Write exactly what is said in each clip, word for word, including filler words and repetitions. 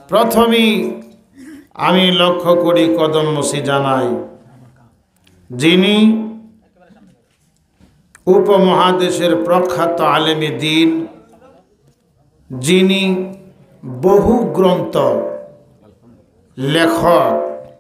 প্রথমেই আমি লক্ষ কোটি কদম মসি জানাই, যিনি উপমহাদেশের প্রখ্যাত আলেমে দ্বীন, যিনি বহু গ্রন্থ লেখক,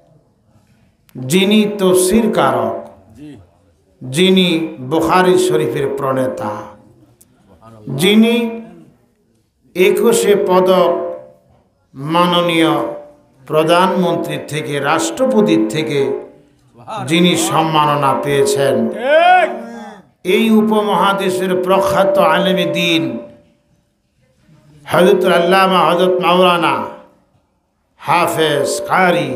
যিনি তফসির কারক, যিনি বুখারী শরীফের প্রণেতা, যিনি একুশে পদক মাননীয় প্রধানমন্ত্রী থেকে রাষ্ট্রপতির থেকে যিনি সম্মাননা পেয়েছেন, এই উপমহাদেশের প্রখ্যাত আলেমে দ্বীন হযরত আল্লামা হযরত মাওলানা হাফেজ কারি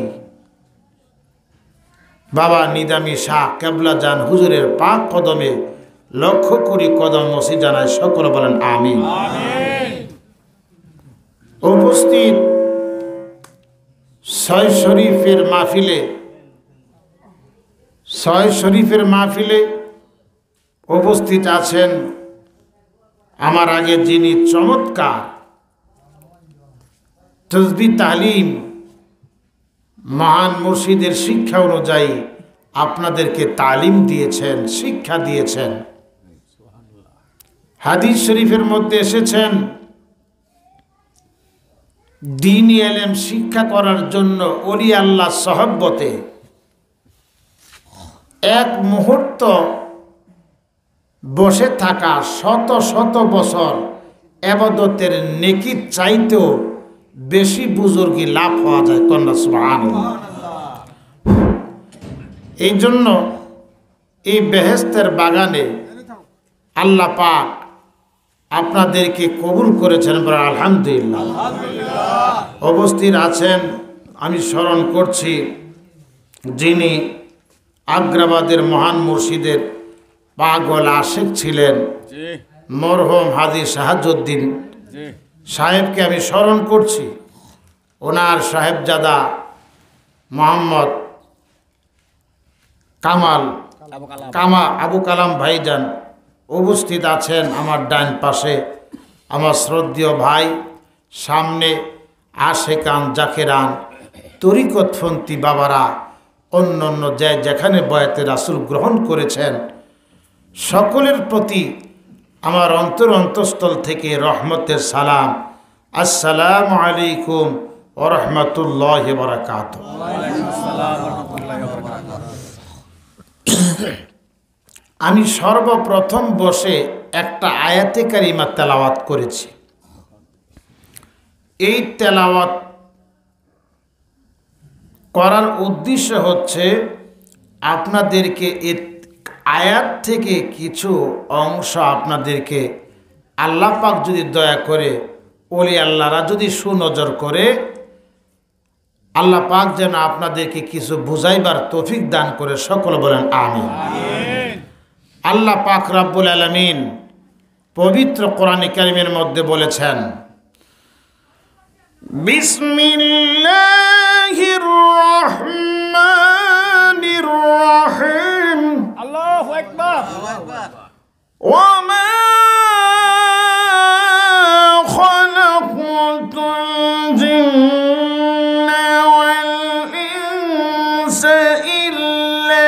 বাবা নিদামি শাহ কেবলা জান হুজুরের পাক কদমে লক্ষ কোটি কদম মসি জানায়, সকলে বলেন আমিন। উপস্থিত ছয় শরীফের মাহফিলে ছয় শরীফের মাহফিলে উপস্থিত আছেন আমার আগে যিনি চমৎকার তসবিহ তালিম মহান মুর্শিদের শিক্ষা অনুযায়ী আপনাদেরকে তালিম দিয়েছেন, শিক্ষা দিয়েছেন। হাদিস শরীফের মধ্যে এসেছেন, দ্বীনি ইলম শিক্ষা করার জন্য ওলি আল্লাহ সহবতে এক মুহূর্ত বসে থাকা শত শত বছর ইবাদতের নেকি চাইতেও বেশি বুজুর্গি লাভ হওয়া যায়। কন্যা সুবহানাল্লাহ। এই জন্য এই বেহেশতের বাগানে আল্লাহ পাক আপনাদেরকে কবুল করেছেন, বলে আলহামদুলিল্লাহ। উপস্থিত আছেন, আমি স্মরণ করছি, যিনি আগ্রাবাদের মহান মুর্শিদের পাগল আশিক ছিলেন মরহুম হাজী শাহাবুদ্দিন সাহেবকে আমি স্মরণ করছি। ওনার সাহেবজাদা মোহাম্মদ কামাল কামা আবু কালাম ভাইজান উপস্থিত আছেন আমার ডান পাশে। আমার শ্রদ্ধেয় ভাই, সামনে আশেকান জাকেরান তরিকতপন্থী বাবারা, অন্য অন্য যে যেখানে বয়াতে রাসূল গ্রহণ করেছেন, সকলের প্রতি আমার অন্তর অন্তঃস্থল থেকে রহমতের সালাম। আসসালামু আলাইকুম ওয়া রাহমাতুল্লাহি ওয়া বারাকাতুহু। আমি সর্বপ্রথম বসে একটা আয়াতে কারিমা তেলাওয়াত করেছি। এই তেলাওয়াত করার উদ্দেশ্য হচ্ছে আপনাদেরকে এই আয়াত থেকে কিছু অংশ আপনাদেরকে আল্লাহ পাক যদি দয়া করে, ওলি আল্লাহরা যদি সুনজর করে, আল্লাহ পাক যেন আপনাদেরকে কিছু বুঝাইবার তৌফিক দান করে। সকলে বলেন আমিন। আল্লাহ পাক রব্বুল আলামিন পবিত্র কোরআনে কারীমের মধ্যে বলেছেন, বিসমিল্লাহির রহমানির রহিম। আল্লাহু আকবার। ওয়া মা খালাকতুল জিন্না ওয়াল ইনসা ইল্লা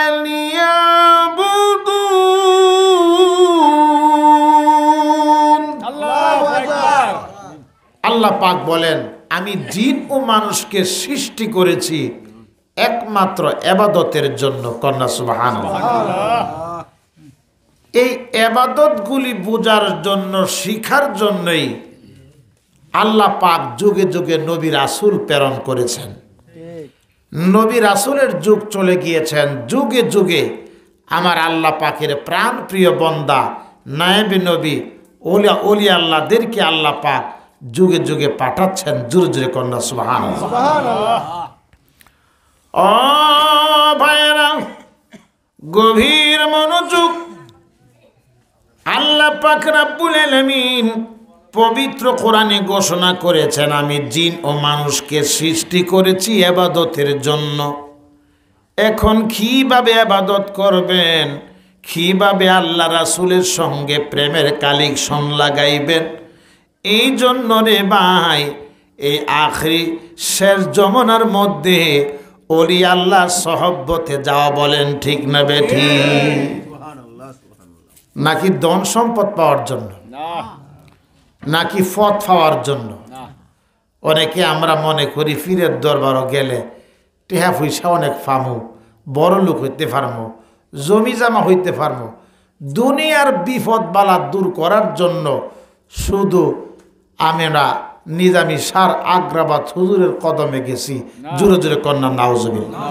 লিয়াবুদুন। আল্লাহু আকবার। আল্লাহ পাক বলেন, আমি জিন ও মানুষকে সৃষ্টি করেছি একমাত্র ইবাদতের জন্য। কন্যা সুবহানাল্লাহ। এই ইবাদতগুলি বোঝার জন্য, শিখার জন্যই আল্লাহ পাক যুগে যুগে নবী রাসূল প্রেরণ করেছেন। নবী রাসূলের যুগ চলে গিয়েছেন, যুগে যুগে আমার আল্লাহ পাকের প্রাণ প্রিয় বন্দা নায়েবে নবী ওলিয়া ওলি আল্লাহদেরকে আল্লাহ পাক যুগে যুগে পাঠাচ্ছেন। জোরে জোরে কন্যা সুবহানাল্লাহ। ও ভাইরা, গভীর মনোযোগ। আল্লাহ পাক রব্বুল আলামিন পবিত্র কোরআনে ঘোষণা করেছেন, আমি জিন ও মানুষকে সৃষ্টি করেছি ইবাদতের জন্য। এখন কিভাবে ইবাদত করবেন, কিভাবে আল্লাহ রাসূলের সঙ্গে প্রেমের কানেকশন লাগাইবেন, এই জন্য রে ভাই এই আখরি শেষ জমানার মধ্যে ওলি আল্লাহর সহবতে যাওয়া, বলেন ঠিক না বেঠি? নাকি ধন সম্পদ পাওয়ার জন্য, নাকি পথ পাওয়ার জন্য? অনেকে আমরা মনে করি পীরের দরবারও গেলে টেহা পয়সা অনেক পামু, বড় লোক হইতে পারমো, জমি জামা হইতে পারমো। দুনিয়ার বিপদ বালা দূর করার জন্য শুধু আমরা নিজামি সার আগ্রাবাদ হুজুরের কদমে গেছি। জোরে জোরে কন্যা নাউজুবিল্লাহ।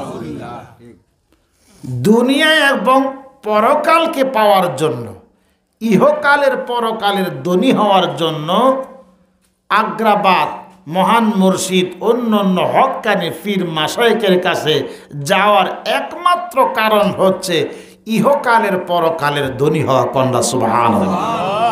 দুনিয়া এবং পরকালকে পাওয়ার জন্য, ইহকালের পরকালের ধনী হওয়ার জন্য আগ্রাবাদ মহান মুর্শিদ অন্য অন্য হক্কানি পীর মাশায়েখের কাছে যাওয়ার একমাত্র কারণ হচ্ছে ইহকালের পরকালের ধনী হওয়া। কন্যা সুবহানাল্লাহ।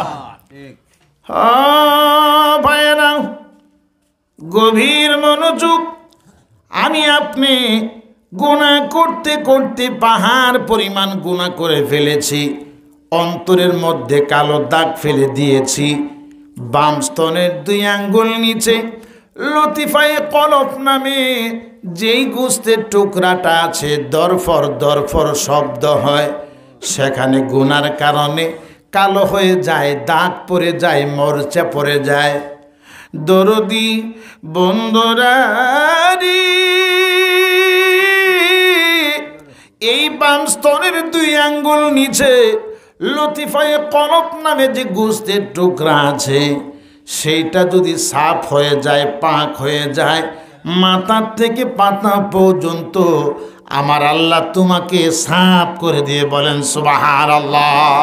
ভাইয়েরা, গভীর মনোযোগ। আমি আপনি গুনাহ করতে করতে পাহাড় পরিমাণ গুনাহ করে ফেলেছি, অন্তরের মধ্যে কালো দাগ ফেলে দিয়েছি। বাম স্তনের দুই আঙ্গুল নিচে লতিফায়ে কলব নামে যেই গোস্তের টুকরাটা আছে, দরফর দরফর শব্দ হয়, সেখানে গুনার কারণে কালো হয়ে যায়, দাগ পড়ে যায়, মরচা পড়ে যায়। দরদি বন্ধুরারি, এই বাম স্তনের দুই আঙ্গুল নিচে লতিফায়ে কলব নামে যে গোস্তের টুকরা আছে, সেইটা যদি সাফ হয়ে যায়, পাক হয়ে যায়, মাথার থেকে পাতা পর্যন্ত আমার আল্লাহ তোমাকে সাফ করে দিয়ে, বলেন সুবহানাল্লাহ।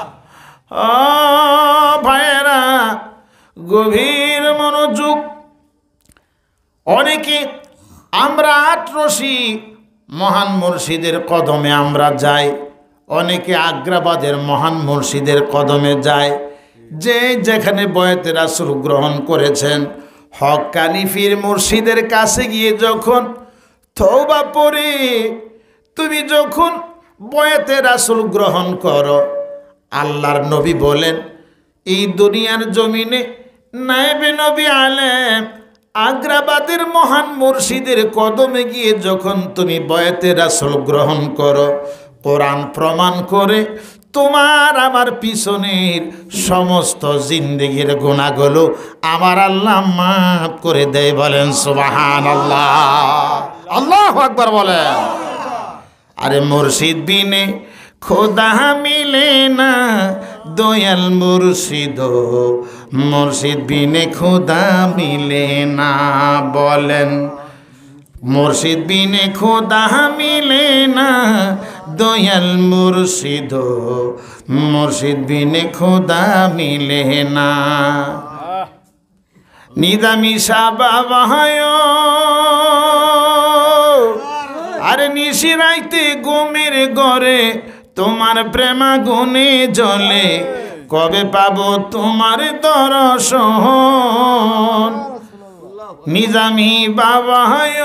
ভাইয়েরা, গভীর মনোযোগ। অনেকে আমরা আটরশি মহান মুর্শিদের কদমে আমরা যাই, অনেকে আগ্রাবাদের মহান মুর্শিদের কদমে যায়, যে যেখানে বয়াতে রাসূল গ্রহণ করেছেন। হক্কানি পীর মুর্শিদের কাছে গিয়ে যখন তওবা পড়ে তুমি যখন বয়াতে রাসূল গ্রহণ করো, আল্লাহর নবী বলেন, এই দুনিয়ার জমিনে নায়েবে নবী আলেম আগ্রাবাদের মহান মুর্শিদের কদমে গিয়ে যখন তুমি বয়াতে রাসূল গ্রহণ করো, কোরআন প্রমাণ করে তোমার আমার পিছনের সমস্ত জিন্দেগির গুনাহগুলো আমার আল্লাহ মাফ করে দেয়, বলেন সুবহানাল্লাহ। আল্লাহু আকবার বলেন। আরে মুর্শিদ বিনে খোদা মিলে না, দয়াল মুর্শিদ, মুর্শিদ বিনে খোদা মিলে না, বলেন। মুর্শিদ বিনে খোদা মিলে না, দয়াল মুর্শিদ, মুর্শিদ বিনে খোদা মিলে না। নিজামি সাবাবা হয়, আরে নিশি রাইতে ঘুমের ঘরে তোমার প্রেমা গুনে জ্বলে, কবে পাবো তোমার দর্শন। নিজামি বাবা হয়,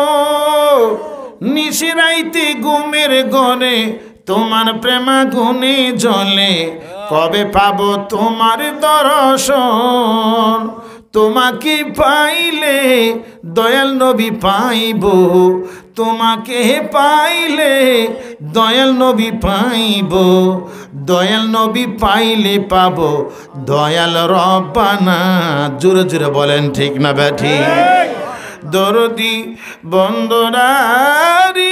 নিশি রাইতে ঘুমের ঘরে তোমার প্রেমা গুনে জ্বলে, কবে পাবো তোমার দর্শন। তোমাকে পাইলে দয়াল নবী পাইব, তোমাকে পাইলে দয়াল নবী পাইব, দয়াল নবী পাইলে পাবো দয়াল রব্বানা। জোরে জোরে বলেন ঠিক না ব্যাঠি? দরদি বন্দরারি,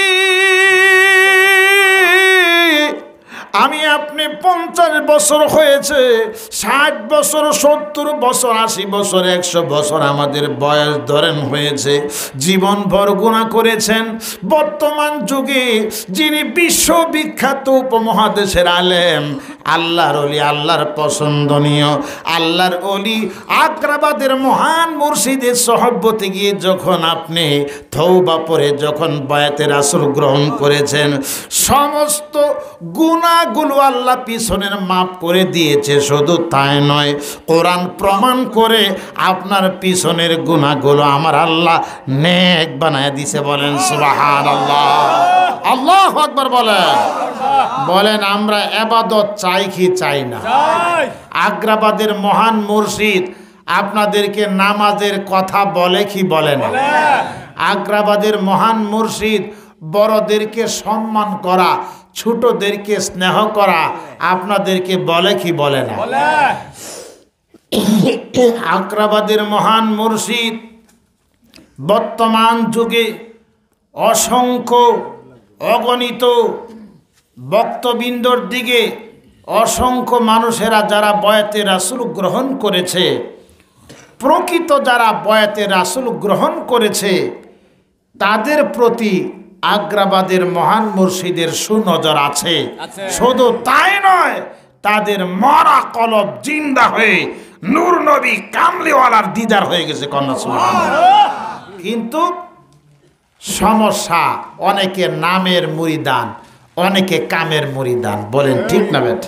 আমি আপনি পঞ্চাশ বছর হয়েছে, ষাট বছর, সত্তর বছর, আশি বছর, একশো বছর আমাদের বয়স ধরেন হয়েছে, জীবনভর গুনাহ করেছেন। বর্তমান যুগে যিনি বিশ্ববিখ্যাত উপমহাদেশের আলেম, আল্লাহর ওলি, আল্লাহর পছন্দনীয় আল্লাহর ওলি আগ্রাবাদের মহান মুর্শিদের সহবতে গিয়ে যখন আপনি তওবা পড়ে যখন বায়াতে রাসূল গ্রহণ করেছেন, সমস্ত গুনাহগুলো আল্লাহ পিছনের মাফ করে দিয়েছে। শুধু তাই নয়, কোরআন প্রমাণ করে আপনার পিছনের গুনাহগুলো আমার আল্লাহ নেক বানায় দিয়েছে, বলেন সুবহানাল্লাহ। আল্লাহু আকবার বলেন। বলেন আমরা ইবাদত চাই কি চাই না? আগ্রাবাদের মহান মুর্শিদ আপনাদেরকে নামাজের কথা বলে কি বলে না? আগ্রাবাদের মহান মুর্শিদ বড়দেরকে সম্মান করা, ছোটদেরকে স্নেহ করা আপনাদেরকে বলে কি বলে না? আগ্রাবাদের মহান মুর্শিদ বর্তমান যুগে অসংখ্য অগণিত বক্তবৃন্দর দিকে অসংখ্য মানুষেরা যারা বয়াতে রাসূল গ্রহণ করেছে, প্রকৃত যারা বয়াতে রাসূল গ্রহণ করেছে তাদের প্রতি আগ্রাবাদের মহান মুর্শিদের সুনজর আছে। শুধু তাই নয়, তাদের মরা কলব জিন্দা হয়ে নূর নবী কামলিওয়ালার দিদার হয়ে গেছে। কন্যা সুবহানাল্লাহ। কিন্তু সমস্যা, অনেকে নামের মুরিদান, অনেকে কামের মুরিদান। বলেন ঠিক না বেটা?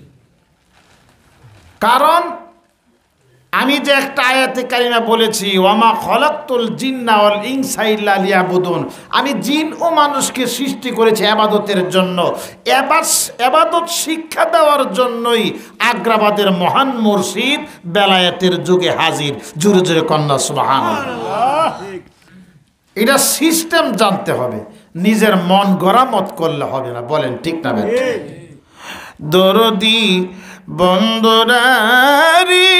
কারণ আমি যে একটা আয়াতে কারিমা বলেছি, ওয়ামা খলাকতুল জিন্না ওয়াল ইনসা ইল্লা লিয়াবুদুন, আমি জিন ও মানুষকে সৃষ্টি করেছি ইবাদতের জন্য। ইবাদত শিক্ষা দেওয়ার জন্যই আগ্রাবাদের মহান মুর্শিদ বেলায়েতের যুগে হাজির। জোরে জোরে কন্যা সুবহানাল্লাহ। এটা সিস্টেম জানতে হবে, নিজের মন গড়ামত করলে হবে না। বলেন ঠিক না বেটা? দরদি বন্দরারি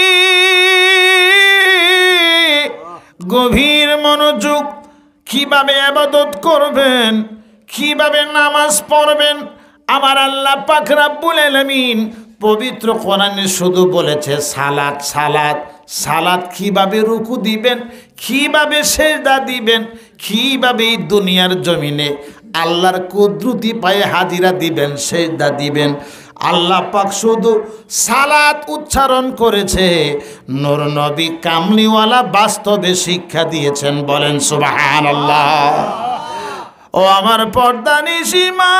গভীর মনোযোগ, কিভাবে ইবাদত করবেন, কিভাবে নামাজ পড়বেন। আমার আল্লাহ পাক রব্বুল আলামিন পবিত্র কোরআনে শুধু বলেছে সালাত সালাত সালাত। কিভাবে রুকু দিবেন, কিভাবে সেজদা দিবেন, কিভাবে এই দুনিয়ার জমিনে আল্লাহর কুদরতি পায়ে হাজিরা দিবেন, সেজদা দিবেন। আল্লাহ পাক শুধু সালাত উচ্চারণ করেছে, নূর নবী কামলিওয়ালা বাস্তবে শিক্ষা দিয়েছেন। বলেন সুবহানাল্লাহ। ও আমার পর্দানিশী মা,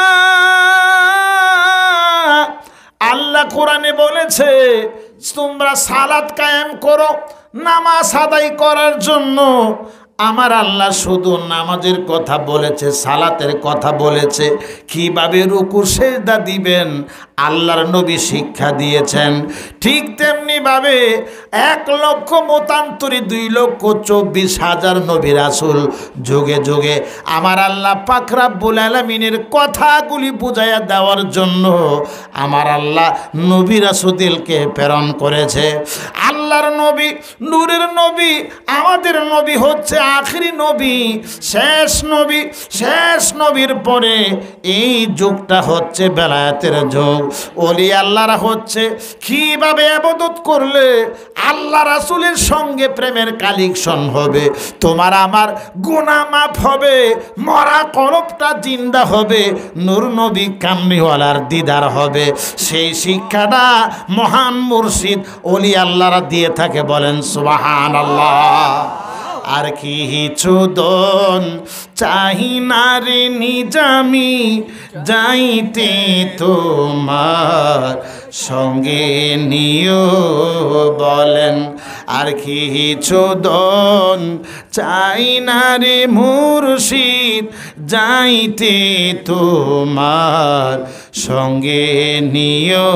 আল্লাহ কোরআনে বলেছে তোমরা সালাত কায়েম করো নামাজ আদায় করার জন্য। আমার আল্লাহ শুধু নামাজের কথা বলেছে, সালাতের কথা বলেছে। কিভাবে রুকু সেজদা দিবেন আল্লাহর নবী শিক্ষা দিয়েছেন। ঠিক তেমনি ভাবে এক লক্ষ মতান্তরে দুই লক্ষ চব্বিশ হাজার নবী রাসূল যুগে যুগে আমার আল্লাহ পাক রব্বুল আলামিনের কথাগুলি বুঝাইয়া দেওয়ার জন্য আমার আল্লাহ নবী রাসূলকে প্রেরণ করেছে। আল্লাহর নবী, নূরের নবী, আমাদের নবী হচ্ছে আখিরি নবী, শেষ নবী। শেষ নবীর পরে এই যুগটা হচ্ছে বেলায়েতের যুগ। ওলি আল্লাহরা হচ্ছে কিভাবে ইবাদত করলে আল্লাহ রাসূলের সঙ্গে প্রেমের কালেকশন হবে, তোমার আমার গুনাহ মাফ হবে, মরা কলবটা জিন্দা হবে, নূর নবী কামলিওয়ালার দিদার হবে। সেই শিক্ষাটা মহান মুর্শিদ ওলি আল্লাহরা দিয়ে থাকে। বলেন সুবহানাল্লাহ। আর কিছু দন চাহি না রে নিজামি, যাইতে তোমার সঙ্গে নিও। বলেন আর কিছু দন চাই না রে মুর্শিদ, যাইতে তোমার সঙ্গে নিও।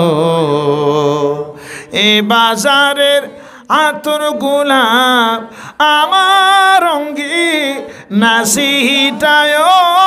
এ বাজারের আতর গোলাপ আমার অঙ্গে নাসিটায়,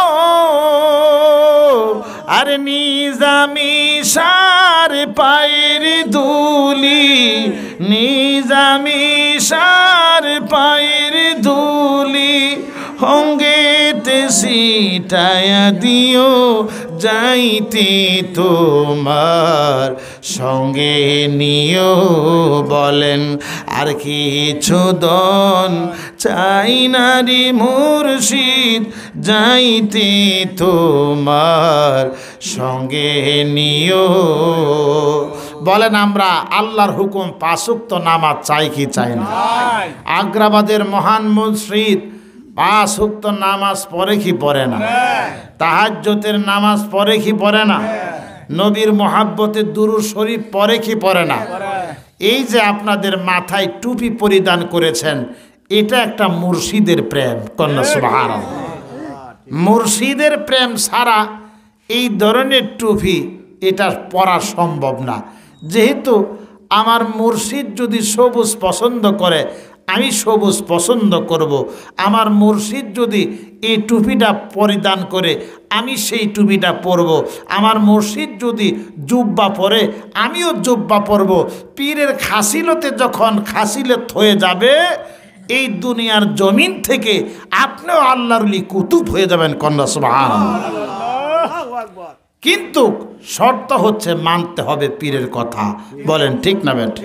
আর নিজামি সার পায়ের ধুলি, নিজামি সার পায়ের ধুলি অঙ্গেতে সিটায়া দিও, যাইতে তোমার সঙ্গে নিও। বলেন আর কিছু দন চাই না রে মুর্শিদ, যাইতে তোমার সঙ্গে নিও। বলেন আমরা আল্লাহর হুকুম পাঁচ ওয়াক্ত নামাজ চাই কি চাই না? আগ্রাবাদের মহান মুর্শিদ পাঁচ ওয়াক্ত নামাজ পড়ে কি পড়ে না? তাহাজ্জুদের নামাজ পড়ে কি পড়ে না? নবীর মহাব্বতে দুরূদ শরীফ পড়ে কি পড়ে না? এই যে আপনাদের মাথায় টুপি পরিধান করেছেন, এটা একটা মুর্শিদের প্রেম। কন্যা সুবহানাল্লাহ। মুর্শিদের প্রেম ছাড়া এই ধরনের টুপি এটা পরা সম্ভব না। যেহেতু আমার মুর্শিদ যদি সবুজ পছন্দ করে আমি সবুজ পছন্দ করব। আমার মুর্শিদ যদি এই টুপিটা পরিধান করে আমি সেই টুপিটা পরব। আমার মুর্শিদ যদি জুব্বা পরে আমিও জুব্বা পরব। পীরের খাসিলতে যখন খাসিলত হয়ে যাবে এই দুনিয়ার জমিন থেকে আপনিও আল্লাহর ওলি কুতুব হয়ে যাবেন। কন্যা সুবহানাল্লাহ। কিন্তু শর্ত হচ্ছে মানতে হবে পীরের কথা। বলেন ঠিক না বেট?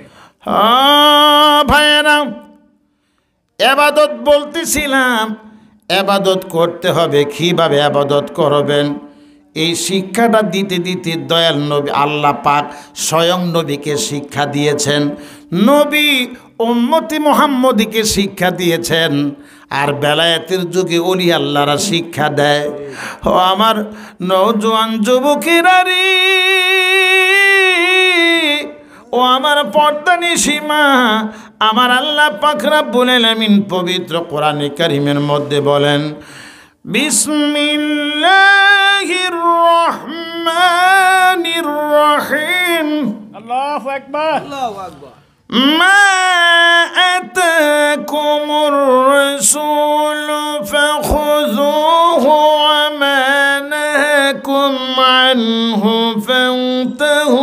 হ্যাঁ ভাইয়েরা, এবাদত বলতেছিলাম, এবাদত করতে হবে। কিভাবে এবাদত করবেন এই শিক্ষাটা দিতে দিতে দয়াল নবী আল্লাহ পাক স্বয়ং নবীকে শিক্ষা দিয়েছেন, নবী উম্মতি মুহাম্মদীকে শিক্ষা দিয়েছেন, আর বেলায়েতের যুগে ওলি আল্লাহরা শিক্ষা দেয়। ও আমার নওজোয়ান যুবকেরা রে, ও আমার পর্দানিশী মা, আমার আল্লাহ পাক রব্বুল আলামিন পবিত্র কোরআনে কারীমের মধ্যে বলেন, বিসমিল্লাহির রহমানির রহিম। আল্লাহু আকবার, আল্লাহু আকবার। মা আতাকুমুর রাসূলু ফাখুযুহু ওয়া মা নাহাকুম আনহু ফান্তাহু।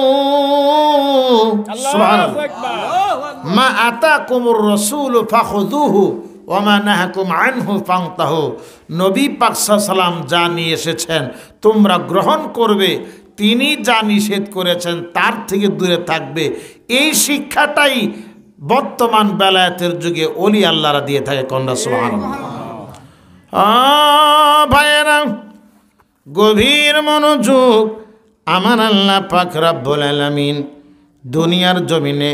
আল্লাহু আকবার। মা আতাকুমুর রাসূলু ফাখুযুহু ওয়া মা নাহাকুম আনহু ফান্তাহু। নবী পাক সাল্লাল্লাহু আলাইহি ওয়াসাল্লাম যা নিয়ে এসেছেন তোমরা গ্রহণ করবে, তিনি যা নিষেধ করেছেন তার থেকে দূরে থাকবে। এই শিক্ষাটাই বর্তমান বেলায়েতের যুগে ওলি আল্লাহরা দিয়ে থাকে। কন্যা সুবহানাল্লাহ। ভাইয়েরা গভীর মনোযোগ, আমার আল্লাহ পাক রব্বুল আলামিন দুনিয়ার জমিনে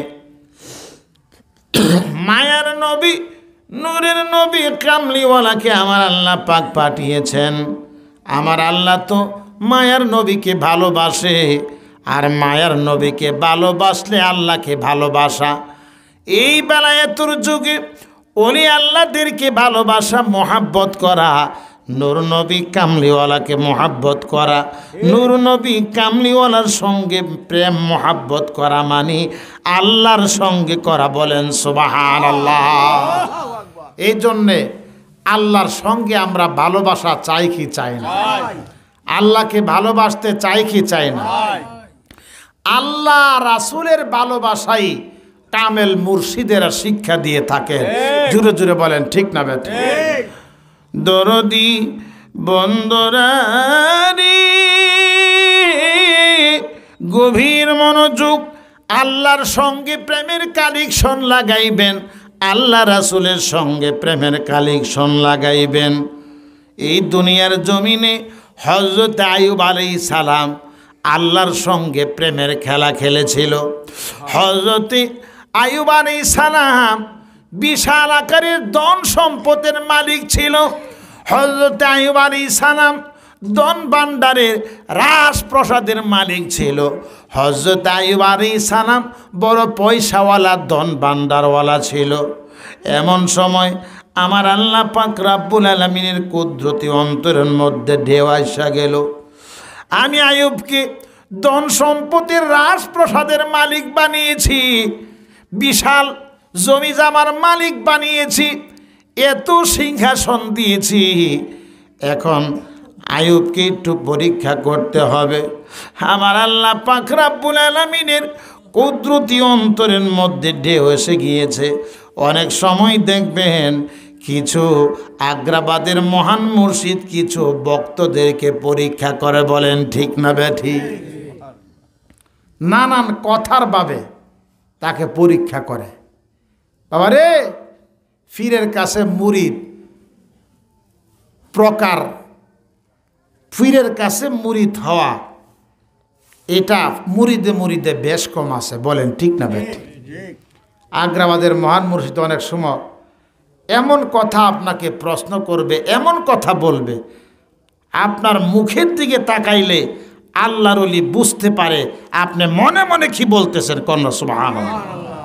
মায়ার নবী, নূরের নবী, কামলিওয়ালাকে আমার আল্লাহ পাক পাঠিয়েছেন। আমার আল্লাহ তো মায়ার নবীকে ভালোবাসে, আর মায়ার নবীকে ভালোবাসলে আল্লাহকে ভালোবাসা। এই বেলায়েতের যুগে ওলি আল্লাহদেরকে ভালোবাসা, মোহাব্বত করা, নূর নবী কামলিওয়ালাকে মোহাব্বত করা, নূর নবী কামলিওয়ালার সঙ্গে প্রেম মোহাব্বত করা মানে আল্লাহর সঙ্গে করা। বলেন সুবহানাল্লাহ। এই জন্যে আল্লাহর সঙ্গে আমরা ভালোবাসা চাই কি চাই না? আল্লাহকে ভালোবাসতে চাই কি চাই না? আল্লাহ রাসূলের ভালোবাসাই কামেল মুর্শিদেরা শিক্ষা দিয়ে থাকে। জুড়ে জুড়ে বলেন ঠিক না বেটা? দরদি বন্দরারি, গভীর মনোযোগ, আল্লাহর সঙ্গে প্রেমের কানেকশন লাগাইবেন, আল্লাহ রাসূলের সঙ্গে প্রেমের কানেকশন লাগাইবেন। এই দুনিয়ার জমিনে হযরত আইয়ুব আলাইহিস সালাম আল্লাহর সঙ্গে প্রেমের খেলা খেলেছিল। হযরত আইয়ুব আলাইহিস সালাম বিশাল আকারের ধন সম্পদের মালিক ছিল। হযরত আইয়ুব আলাইহিস সালাম ধন ভাণ্ডারের রাজপ্রাসাদের মালিক ছিল। হযরত আইয়ুব আলাইহিস সালাম বড় পয়সাওয়ালা ধন ভাণ্ডারওয়ালা ছিল। এমন সময় আমার আল্লাহ পাক রব্বুল আলামিনের কুদরতি অন্তরের মধ্যে ঢেউ আইসা গেল। আমি আইয়ুবকে ধন সম্পদের রাজপ্রাসাদের মালিক বানিয়েছি, বিশাল জমি জামার মালিক বানিয়েছি, এত সিংহাসন দিয়েছি। এখন আইয়ুবকে একটু পরীক্ষা করতে হবে। আমার আল্লাহ পাক রব্বুল আলামিনের কুদরতি অন্তরের মধ্যে ঢেউ এসে গিয়েছে। অনেক সময় দেখবেন কিছু আগ্রাবাদের মহান মুর্শিদ কিছু ভক্তদেরকে পরীক্ষা করে। বলেন ঠিক না বেঠি? নানান কথার ভাবে তাকে পরীক্ষা করে। বাবা রে, পীরের কাছে মুরিদ প্রকার, পীরের কাছে মুরিদ হওয়া, এটা মুরিদে মুরিদে বেশ কম আছে। বলেন ঠিক না বেঠি? আগ্রাবাদের মহান মুর্শিদ অনেক সময় এমন কথা আপনাকে প্রশ্ন করবে, এমন কথা বলবে, আপনার মুখের দিকে তাকাইলে আল্লাহর ওলি বুঝতে পারে আপনি মনে মনে কি বলতেছেন। কন্যা সুবহানাল্লাহ।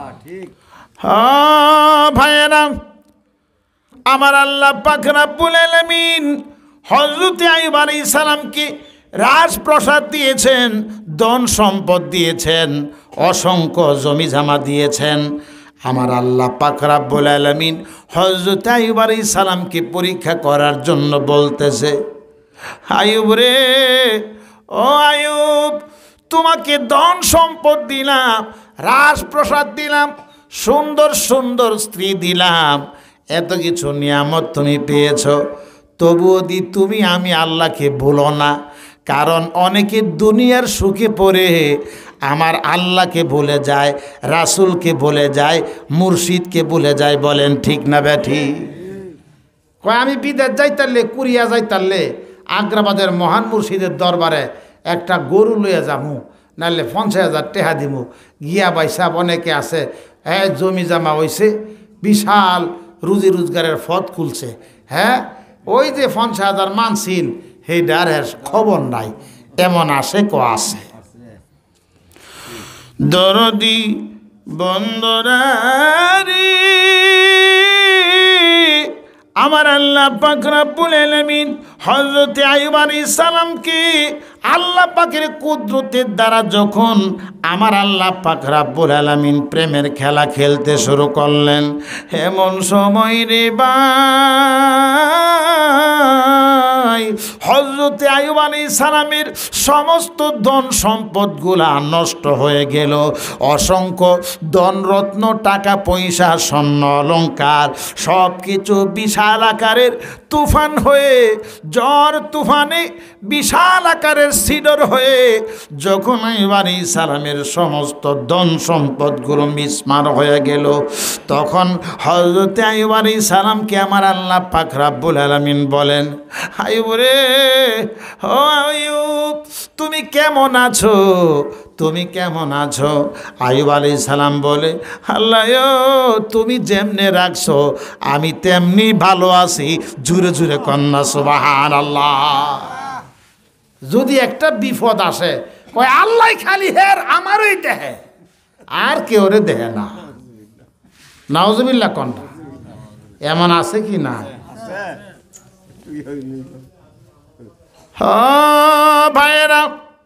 হ্যাঁ ভাইয়েরা, আমার আল্লাহ পাক রব্বুল আলামিন হযরত আইয়ুব আলাইহিস সালামকে রাজপ্রাসাদ দিয়েছেন, ধন সম্পদ দিয়েছেন, অসংখ্য জমি জমা দিয়েছেন। আমার আল্লাহ পাক রব্বুল আলামিন হযরত আইয়ুব আলাইহিস সালামকে পরীক্ষা করার জন্য বলতেছে, আইয়ুব রে, ও আইয়ুব, তোমাকে ধন সম্পদ দিলাম, রাজপ্রাসাদ দিলাম, সুন্দর সুন্দর স্ত্রী দিলাম, এত কিছু নিয়ামত তুমি পেয়েছ, তবুও দি তুমি আমি আল্লাহকে ভুলো না। কারণ অনেকে দুনিয়ার সুখে পড়ে আমার আল্লাহকে ভুলে যায়, রাসূলকে ভুলে যায়, মুর্শিদকে ভুলে যায়। বলেন ঠিক না ব্যাঠি? কয় আমি বিদেশ যাইতারলে, কুরিয়া যাইতারলে আগ্রাবাদের মহান মুর্শিদের দরবারে একটা গরু লইয়া যামু, নাহলে পঞ্চাশ হাজার টেহা দিমু। গিয়া বাইসাব অনেকে আছে, হ্যাঁ জমি জমা হয়েছে, বিশাল রুজি রোজগারের পথ খুলছে, হ্যাঁ ওই যে পঞ্চাশ হাজার মানছিল সেই ডারের খবর নাই, এমন আসে ক আছে। দরদি বন্দরারি আমার আল্লাহ পাক রব্বুল আলামিন হযরত আইয়ুব আলাইহিস সালামকে আল্লাহ পাকের কুদরতের দ্বারা যখন আমার আল্লাহ পাক রব্বুল আলামিন প্রেমের খেলা খেলতে শুরু করলেন, এমন সময় রে ভাই হযরত আইয়ুব আলাইহিস সালামের সমস্ত ধন সম্পদগুলা নষ্ট হয়ে গেল। অসংখ্য ধনরত্ন, টাকা পয়সা, স্বর্ণ অলংকার সব কিছু বিশাল আকারের তুফান হয়ে, ঝড় তুফানে বিশাল আকারের সিডর হয়ে যখন আইয়ুব আলাইহিস সালামের সমস্ত ধন সম্পদগুলো মিসমার হয়ে গেল, তখন হযরত আইয়ুব আলাইহিস সালামকে আমার আল্লাহ পাক রব্বুল আলামিন বলেন, আইয়ুব রে, ও আইয়ুব, তুমি কেমন আছো? তুমি কেমন আছো? আইয়ুব আলাইহিস সালাম বলে, আল্লাহ তুমি যেমনে রাখছো আমি তেমনি ভালো আছি। জুরে জুরে কন্যা সুবহানাল্লাহ। যদি একটা বিপদ আসে কয় আল্লাহ খালি হের আমারই দেহে, আর কেউ রে দেহে না। নাউজুবিল্লাহ কন্যা, এমন আছে কি না? হ্যাঁ ভাইয়েরা,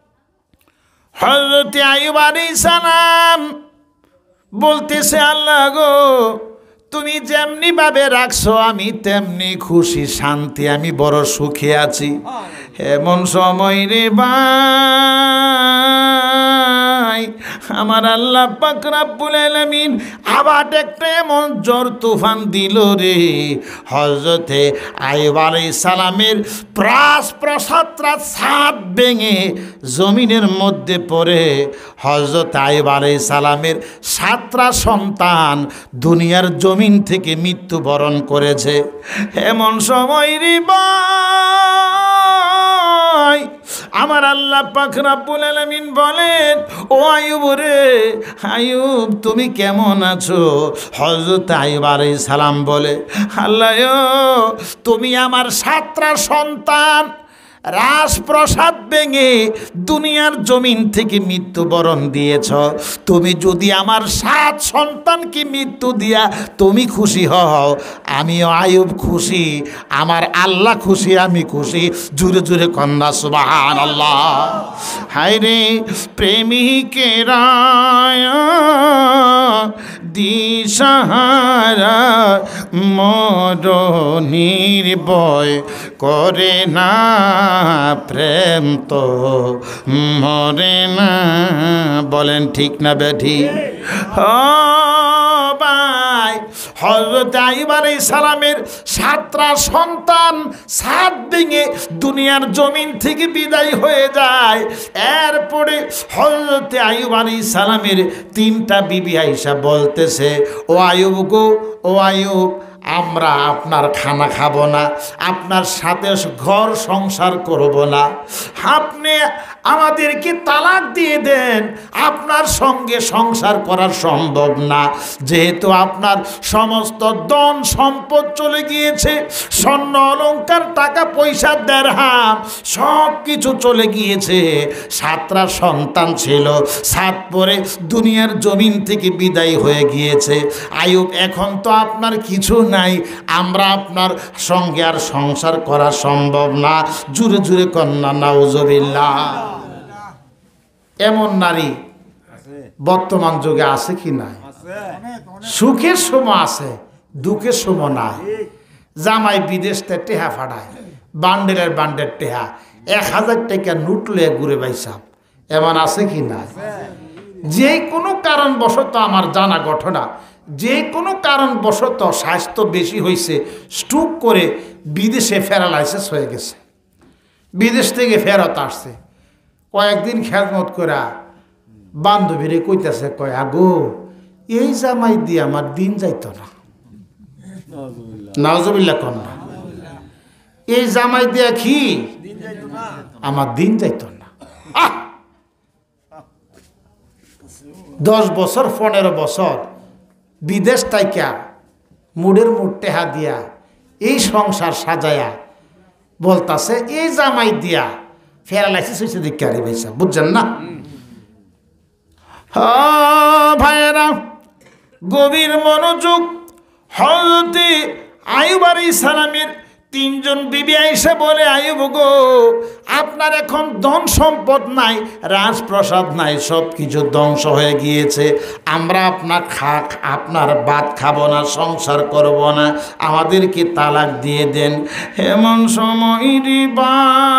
হযরত আইয়ুব আলাইহিস সালাম বলতেছে, আল্লাহ গো, তুমি যেমনি ভাবে রাখছো আমি তেমনি খুশি, শান্তি, আমি বড় সুখে আছি। এমন সময় রে ভাই আমার আল্লাহ পাক রব্বুল আলামিন আবার একটা এমন ঝড় তুফান দিল রে, হযরতে আইয়ুব আলাইহিস সালামের প্রাস প্রসাদরা ছাদ ভেঙে জমিনের মধ্যে পড়ে হযরত আইয়ুব আলাইহিস সালামের সাতটা সন্তান দুনিয়ার জমিন থেকে মৃত্যুবরণ করেছে। এমন সময় রে ভাই আমার আল্লাহ পাক রব্বুল আলামিন বলেন, ও আইয়ুব রে, আইয়ুব তুমি কেমন আছো? হযরত আইয়ুব আলাইহিস সালাম বলে, আল্লাহ তুমি আমার সাতটা সন্তান রাজপ্রাসাদ ভেঙে দুনিয়ার জমিন থেকে মৃত্যুবরণ দিয়েছ, তুমি যদি আমার সাত সন্তানকে মৃত্যু দিয়া তুমি খুশি হও, আমিও আইয়ুব খুশি, আমার আল্লাহ খুশি, আমি খুশি। জুরে জুরে কন্যা সুবহানাল্লাহ। হায় রে প্রেমিকেরা দিশাহারা মরণের ভয় করে না, প্রেম তো মরে না। বলেন ঠিক না বেঠি? ও ভাই হযরত আইয়ুব আলাইহিস সালামের সাতটা সন্তান সাত ভেঙে দুনিয়ার জমিন থেকে বিদায় হয়ে যায়। এরপরে হযরত আইয়ুব আলাইহিস সালামের তিনটা বিবি আয়েশা বলতেছে, ও আইয়ুব গো, ও আইয়ুব, আমরা আপনার খানা খাবো না, আপনার সাথে ঘর সংসার করব না, আপনি আমাদেরকে তালাক দিয়ে দেন, আপনার সঙ্গে সংসার করা সম্ভব না। যেহেতু আপনার সমস্ত ধন সম্পদ চলে গিয়েছে, স্বর্ণ অলংকার, টাকা পয়সা, দেরহাম সব কিছু চলে গিয়েছে, সাতটা সন্তান ছিল, সাত পরে দুনিয়ার জমিন থেকে বিদায় হয়ে গিয়েছে। আইয়ুব এখন তো আপনার কিছু নাই, আমরা আপনার সঙ্গে আর সংসার করা সম্ভব না। জুরে জুরে কন্যা নাউজুবিল্লাহ। এমন নারী বর্তমান যুগে আছে কি নাই? সুখের সময় আছে, দুঃখের সময় নাই। জামাই বিদেশ থেকে টেহা ফাটায়, বান্ডেলের বান্ডেল টেহা, এক হাজার টাকা নোট লয়ে ঘুরে বাইসাম, এমন আছে কি না? যে কোনো কারণবশত, আমার জানা ঘটনা, যে কোনো কারণবশত স্বাস্থ্য বেশি হয়েছে, স্ট্রোক করে বিদেশে প্যারালাইসিস হয়ে গেছে, বিদেশ থেকে ফেরত আসছে। কয়েকদিন খেদমত করা বান্ধবীরে কইতেছে, কয় আগো এই জামাই দিয়ে আমার দিন যাইত না। নাউজুবিল্লাহ কন না। এই জামাই দিয়া কি আমার দিন যাইত না। আহ দশ বছর পনেরো বছর বিদেশ তাইকা মুডের মুড টেহা দিয়া এই সংসার সাজায়া বলতাছে এই জামাই দিয়া প্যারালাইসিস হয়েছে দেখে আরে ভাইসা, বুঝছেন না? ভাইয়েরা গভীর মনোযোগ। হযরতে আইয়ুব আলাইহিস সালামের তিনজন বিবি আয়েশা বলে, আইয়ুব গো, আপনার এখন ধন সম্পদ নাই, রাজপ্রাসাদ নাই, সব কিছু ধ্বংস হয়ে গিয়েছে। আমরা আপনার খা আপনার ভাত খাবো না, সংসার করব না, আমাদেরকে তালাক দিয়ে দেন। এমন সময় রিবা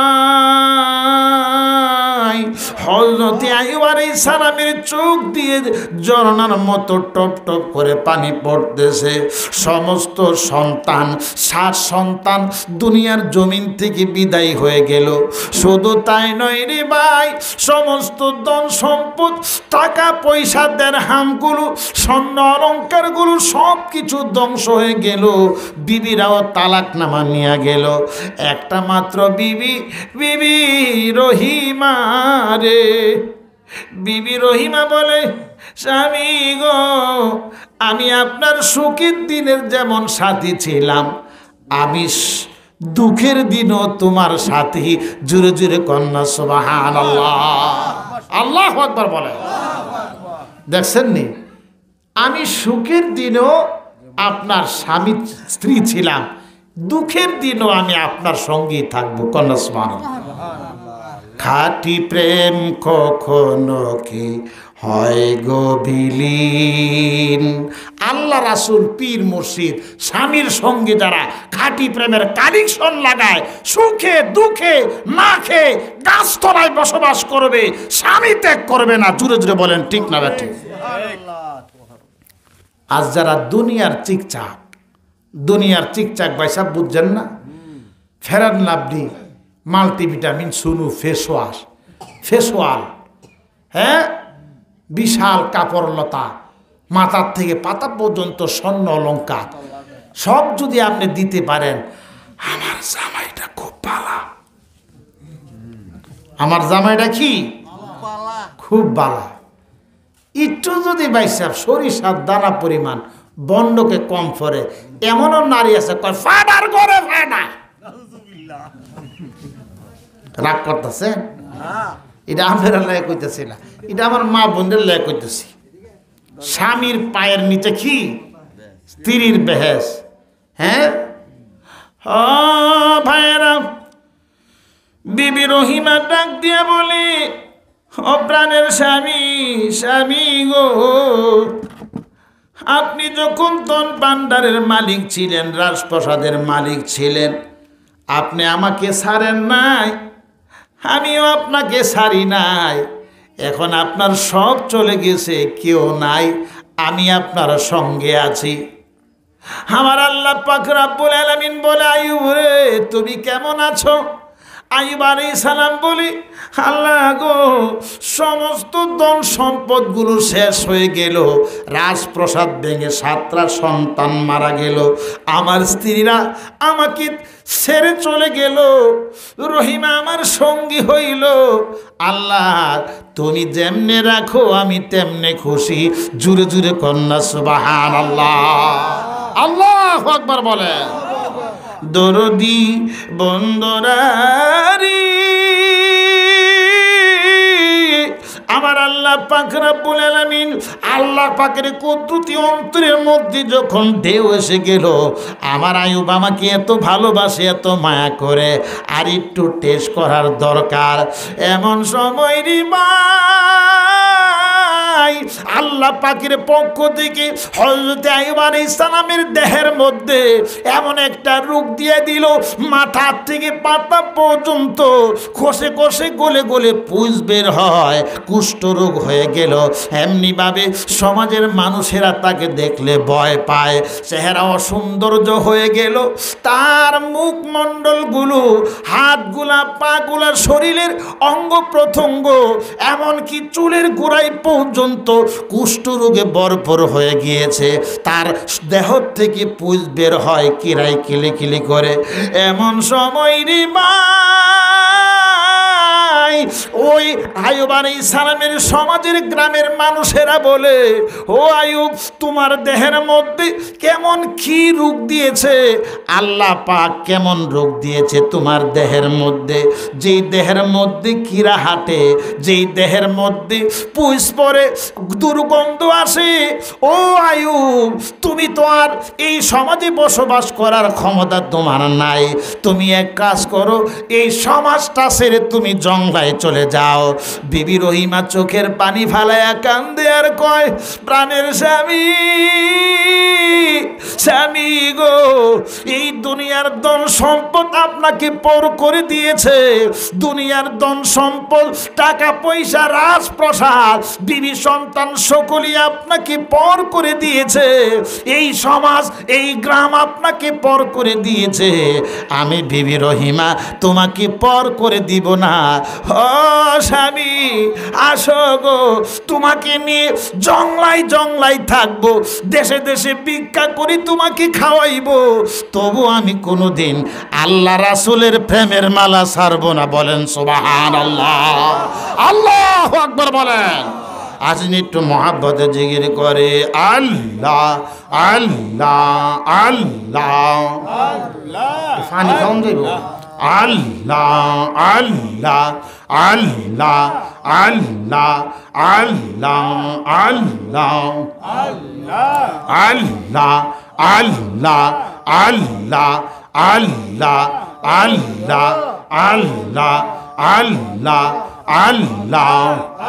হযরতে আইয়ুব আলাইহিস সালামের চোখ দিয়ে ঝরনার মতো টপ টপ করে পানি পড়তেছে। সমস্ত সন্তান, সাত সন্তান দুনিয়ার জমিন থেকে বিদায় হয়ে গেল। শুধু তাই নয় রে ভাই, সমস্ত ধন সম্পদ, টাকা পয়সা, দেরহামগুলো, স্বর্ণ অলঙ্কারগুলো সব কিছু ধ্বংস হয়ে গেল। বিবিরাও তালাকনামা নিয়ে গেল। একটা মাত্র বিবি, বিবি রহিমা রে, বিবি রহিমা বলে, স্বামী গো, আমি আপনার সুখের দিনের যেমন সাথী ছিলাম, আমি দুঃখের দিনও তোমার সাথী। জুড়ে জুড়ে কন্যা সুবহানাল্লাহ, আল্লাহু আকবার বলে। দেখছেন নি, আমি সুখের দিনও আপনার স্বামী স্ত্রী ছিলাম, দুঃখের দিনও আমি আপনার সঙ্গেই থাকবো। কন্যা সুবহানাল্লাহ। খাঁটি প্রেম কখনো কি হয় গো বিলীন। আল্লাহ রাসূল, পীর মুর্শিদ, স্বামীর সঙ্গে যারা খাঁটি প্রেমের কানেকশন লাগায়, সুখে দুঃখে না খেয়ে গাছতলায় বসবাস করবে, স্বামী ত্যাগ করবে না। জুড়ে জুড়ে বলেন ঠিক না ব্যাটি? আজ যারা দুনিয়ার চিকচাক, দুনিয়ার চিকচাক ভাইসাব বুঝছেন না, ফেরান লাভলি, মাল্টিভিটামিন, সুনু, ফেস ওয়াশ, ফেস ওয়াল, হ্যাঁ, বিশাল কাপড়লতা, মাথার থেকে পাতা পর্যন্ত স্বর্ণ অলঙ্কার, সব যদি আপনি দিতে পারেন, আমার জামাইটা খুব বালা, আমার জামাইটা কি খুব বালা। একটু যদি বাইসাব সরিষার দানা পরিমাণ বন্ডকে কম করে, এমনও নারী আছে কয় ফাডার করে ফাডা। রাগ করতেছে? এটা আমার লেখ কইতেছি না, এটা আমার মা বোনদের লেখ কইতেছি। স্বামীর পায়ের নিচে কি স্ত্রীর বেহেস। হ্যাঁ ভাইয়েরা, বিবি রহিমা ডাক দিয়া বলে, ও প্রাণের স্বামী, স্বামী গো, আপনি যখন ধন ভান্ডারের মালিক ছিলেন, রাজপ্রাসাদের মালিক ছিলেন, আপনি আমাকে ছাড়েন নাই, আমিও আপনাকে ছাড়ি নাই। এখন আপনার সব চলে গেছে, কেউ নাই, আমি আপনার সঙ্গে আছি। আমার আল্লাহ পাক রব্বুল আলামিন বলে, আইয়ুব রে, তুমি কেমন আছো? আইয়ুব আলাইহিস সালাম বলি, আল্লাহ গো, সমস্ত ধন সম্পদগুলো শেষ হয়ে গেল, রাজপ্রাসাদ ভেঙে সাতটা সন্তান মারা গেল, আমার স্ত্রীরা আমাকে ছেড়ে চলে গেল, রহিমা আমার সঙ্গী হইল। আল্লাহ তুমি যেমনে রাখো আমি তেমনে খুশি। জুড়ে জুড়ে কন্যা সুবহানাল্লাহ, আল্লাহু আকবার বলে। দরদি বন্দরারি, আমার আল্লাহ আল্লাহ পাক রব্বুল আলামিন আল্লাহ পাকের কুদরতি অন্তরের মধ্যে যখন ঢেউ এসে গেল, আমার আয়ুব আমাকে এত ভালোবাসে, এত মায়া করে, আর একটু টেস্ট করার দরকার। এমন সময় রে ভাই আল্লাহ পাকের পক্ষ থেকে হযরত আইয়ুব আলাইহিস সালামের দেহের মধ্যে এমন একটা রোগ দিয়ে দিল, মাথা থেকে পাতা পর্যন্ত খসে খসে গলে গলে পুঁজ বের হয়, কুষ্ঠ রোগ হয়ে গেল। এমনিভাবে সমাজের মানুষেরা তাকে দেখলে ভয় পায়, চেহারা অসৌন্দর্য হয়ে গেল, তার মুখমণ্ডলগুলো, হাতগুলা, পাগুলা, শরীরের অঙ্গ প্রত্যঙ্গ, এমনকি চুলের গোড়ায় পর্যন্ত কুষ্ঠ রোগে ভরপুর হয়ে গিয়েছে। তার দেহ থেকে পুঁজ বের হয় কিরাই কিলে কিলে করে। এমন সময় রে ভাই ওই আইয়ুব আলাইহিস সালামের সমাজের গ্রামের মানুষেরা বলে, ও আইয়ুব, তোমার দেহের মধ্যে কেমন কি রোগ দিয়েছে? আল্লাহ পাক কেমন রোগ দিয়েছে তোমার দেহের মধ্যে? যেই দেহের মধ্যে কিরা হাঁটে, যেই দেহের মধ্যে পুঁজ পড়ে, দুর্গন্ধ আসে, ও আইয়ুব, তুমি তো আর এই সমাজে বসবাস করার ক্ষমতা তোমার নাই। তুমি এক কাজ করো, এই সমাজটা ছেড়ে তুমি জঙ্গলায় চলে যাও। বিবি রহিমা চোখের পানি ফালায়া কান্দে আর কয়, প্রাণের স্বামী, স্বামী গো, এই দুনিয়ার ধন সম্পদ আপনাকে পর করে দিয়েছে। দুনিয়ার ধন সম্পদ, টাকা পয়সা, রাজপ্রাসাদ, বিবি সন্তান সকলেই আপনাকে পর করে দিয়েছে। এই সমাজ, এই গ্রাম আপনাকে পর করে দিয়েছে। আমি বিবি রহিমা তোমাকে পর করে দিব না। ও স্বামী, আসো গো, তোমাকে নিয়ে জংলায় জংলায় থাকবো, দেশে দেশে ভিক্ষা করি, তোমাকে খাওয়াইবো। তবু আমি কোনোদিন আল্লাহ রাসূলের প্রেমের মালা ছাড়বো না। বলেন সুবহানাল্লাহ, আল্লাহু আকবার বলেন। আসেন একটু মহাব্বতে জিকির করে, আল্লাহ আল্লাহ আল্লাহ। পানি খাওন যাইব। আল্লাহ আল্লাহ আল্লাহ আল্লাহ আল্লাহ আল্লাহ আল্লাহ আল্লাহ আল্লাহ আল্লাহ আল্লাহ আল্লাহ আল্লাহ আল্লাহ।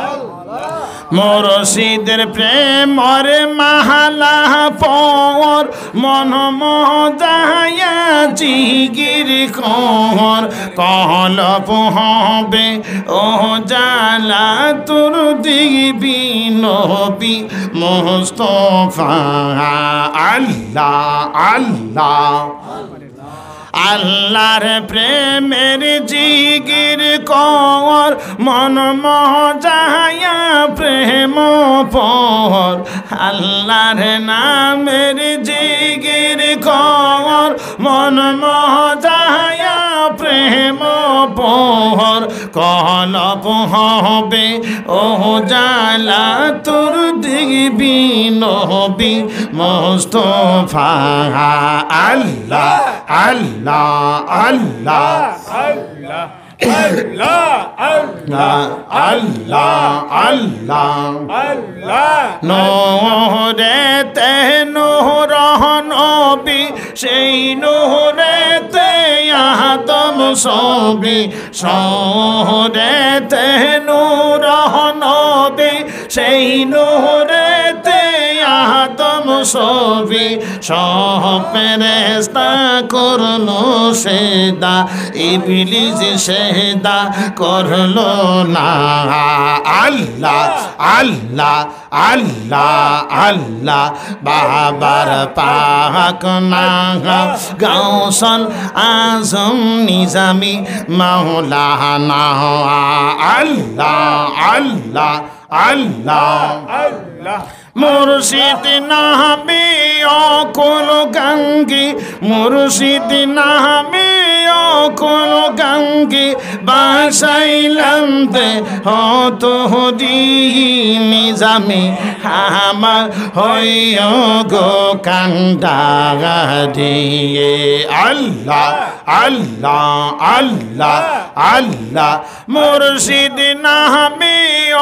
মুর্শিদের প্রেম ওরে মাহালা পর, মন মজায়া জিগির কর, কলপ হবে ও জালা তোর দিবি নবী মুস্তাফা। আল্লাহ আল্লাহ আল্লাহর প্রেমের জিগির কর, মন মজায়া প্রেম পর, আল্লাহর নামের জিগির কর, মন মজায়া প্রেম পর, কলপ হবে ও জালা তোর দিবি নবী মুস্তাফা। আল্লাহ আল্লাহ আল্লাহ আল্লাহ আল্লাহ আল্লাহ আল্লাহ আল্লাহ আল্লাহ। নূরেতে নূর নবী, সেই নূরেতে আদম ছবি, সূরেতে নূর নবী, সেই নূরেতে আদম ছবি, সব ফেরেশতা করলো সেদা, ইবলিস সেদা করলো না। আল্লাহ আল্লাহ আল্লাহ আল্লাহ। বাবার পাক নাম গাউসুল আজম নিজামি মাওলানা। আল্লাহ আল্লাহ আল্লাহ আল্লাহ। মুর্শিদ নামে অকুল গঙ্গে, মুর্শিদ নামে অকুল গঙ্গে, বাসাইলাম দে হত নিজামে আমার হইয় গো কান্ডারিয়ে। আল্লাহ আল্লাহ আল্লাহ আল্লাহ। মুর্শিদ নামে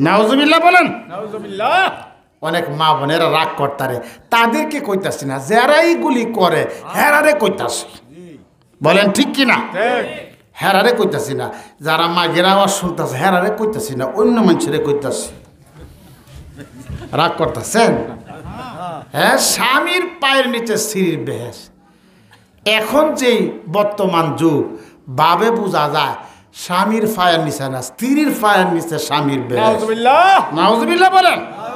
নাউজুবিল্লাহ বলেন। নাউজুবিল্লাহ। অনেক মা বোনেরা রাগ করতারে, তাদেরকে কইতাছি না, যারা এইগুলি করে হেরারে কইতাছি, বলেন ঠিক কিনা? হেরারে কইতাছি না, যারা মাগের আওয়াজ শুনতেছে হেরারে কইতাছি না, অন্য মানুষেরে কইতাছি। রাগ করতেছেন? হ্যাঁ, স্বামীর পায়ের নিচে স্ত্রীর বেহেস। এখন যেই বর্তমান যুগ, বাবে বোঝা যায় স্বামীর পায়ের নিচে না, স্ত্রীর পায়ের নিচে স্বামীর বেহেস। নাউজুবিল্লাহ। নাউজুবিল্লাহ বলেন।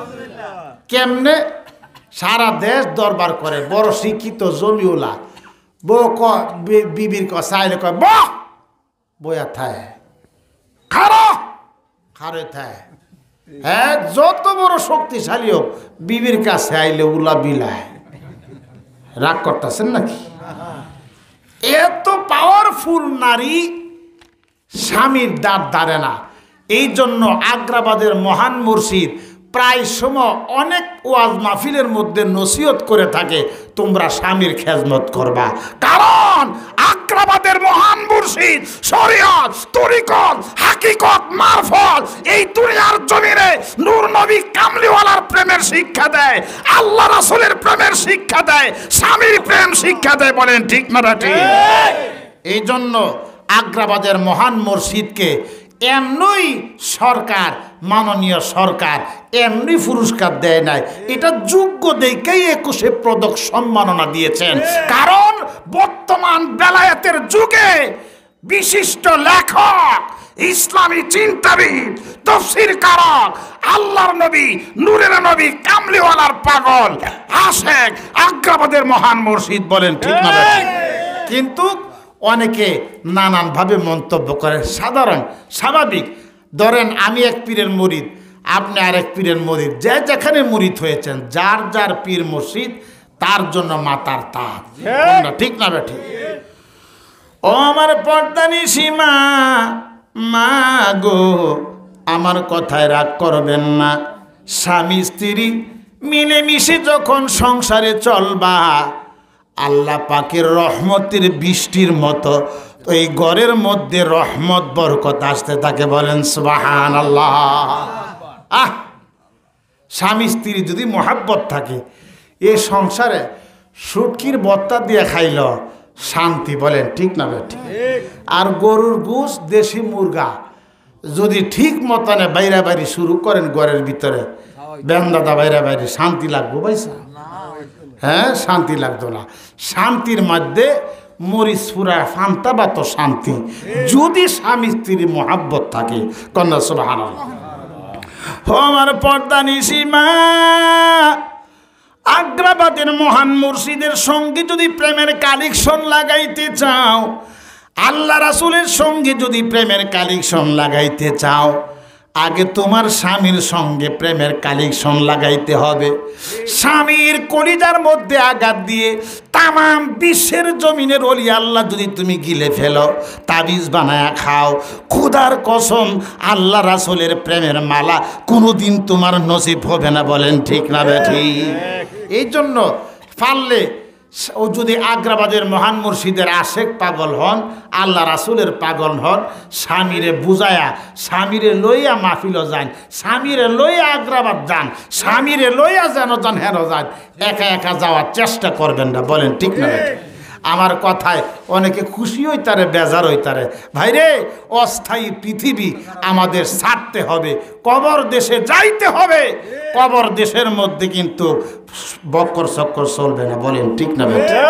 কেমনে? সারা দেশ দরবার করে, বড় শিক্ষিত জমিওলা বউ ক বিবির ক চাইলে কয় বাহ বইয়া থায়, খারো খারো থায়। হ্যাঁ, যত বড় শক্তিশালী হোক বিবির কাছে আইলে উলা বিলায়। রাগ করতেছেন নাকি? এত পাওয়ারফুল নারী স্বামীর দাঁত দাঁড়ে না। এই জন্য আগ্রাবাদের মহান মুর্শিদ প্রায় সময় অনেক ওয়াজ মাহফিলের মধ্যে নসিহত করে থাকে, তোমরা স্বামীর খেজমত করবা। কারণ আগ্রাবাদের মহান মুর্শিদ শরীয়ত, তরিকত, হাকিকত, মারফত এই দুনিয়ার জমিনে নূর নবী কামলিওয়ালার প্রেমের শিক্ষা দেয়, আল্লাহ রাসূলের প্রেমের শিক্ষা দেয়, স্বামীর প্রেম শিক্ষা দেয়। বলেন ঠিক না ঠিক? এই জন্য আগ্রাবাদের মহান মুর্শিদকে এমনই সরকার, মাননীয় সরকার এমনি পুরস্কার দেয় নাই, এটা যোগ্য দেখেই একুশে পদক সম্মাননা দিয়েছেন। কারণ বর্তমান বেলায়েতের যুগে বিশিষ্ট লেখক, ইসলামী চিন্তাবিদ, তাফসীরকারক, আল্লাহর নবী, নূরের নবী, কামলিওয়ালার পাগল, আশেক আগ্রাবাদের মহান মুর্শিদ। বলেন ঠিক না? কিন্তু অনেকে নানানভাবে মন্তব্য করে, সাধারণ স্বাভাবিক। ধরেন আমি এক পীরের মুরিদ, আপনি আরেক পীরের মুরিদ, যে যেখানে মুরিদ হয়েছেন, যার যার পীর মুর্শিদ তার জন্য মাতার তাজ। ঠিক না বেঠিক? ও আমার পর্দানি সীমা মা গো, আমার কথায় রাগ করবেন না। স্বামী স্ত্রী মিলেমিশে যখন সংসারে চলবা, আল্লাহ পাকের রহমতের বৃষ্টির মতো ওই ঘরের মধ্যে রহমত বরকত আসতে থাকে। বলেন সুবহানাল্লাহ। আহ, স্বামী স্ত্রী যদি মহাব্বত থাকে, এই সংসারে শুটকির বত্তা দিয়ে খাইল শান্তি। বলেন ঠিক না বেঠিক? আর গরুর গোশ, দেশি মুরগা যদি ঠিক মতনে বাইরা বাইরে শুরু করেন ঘরের ভিতরে, বেন্দাদা বাইরা বাইরে, শান্তি লাগবো ভাইসা? হ্যাঁ, শান্তি লাগতো না। শান্তির মধ্যে মরিচ পুরা ফান্তা বা তো শান্তি, যদি স্বামী স্ত্রীর মহাব্বত থাকে। কন্যা সুবহানাল্লাহ। আমার পর্দানি সীমা আগ্রাবাদের মহান মুর্শিদের সঙ্গে যদি প্রেমের কালেকশন লাগাইতে চাও, আল্লাহ রাসূলের সঙ্গে যদি প্রেমের কালেকশন লাগাইতে চাও, আগে তোমার স্বামীর সঙ্গে প্রেমের কালেকশন লাগাইতে হবে। স্বামীর কলিজার মধ্যে আঘাত দিয়ে তামাম বিশ্বের জমিনের ওলি আল্লাহ যদি তুমি গিলে ফেলো, তাবিজ বানায়া খাও, খোদার কসম আল্লাহ রাসূলের প্রেমের মালা কোনোদিন তোমার নসিব হবে না। বলেন ঠিক না বেঠিক? এই জন্য পারলে ও যদি আগ্রাবাদের মহান মুর্শিদের আশেক পাগল হন, আল্লাহ রাসূলের পাগল হন, স্বামীরে বুঝায়া স্বামীরে লইয়া মাহফিলও যান, স্বামীরে লইয়া আগ্রাবাদ যান, স্বামীরে লইয়া যেন যান হেন যান, একা একা যাওয়ার চেষ্টা করবেন না। বলেন ঠিক না? আমার কথায় অনেকে খুশি হইতারে, বেজার হইতারে। ভাইরে, অস্থায়ী পৃথিবী আমাদের ছাড়তে হবে, কবর দেশে যাইতে হবে। কবর দেশের মধ্যে কিন্তু বক্কর চক্কর চলবে না। বলেন ঠিক না?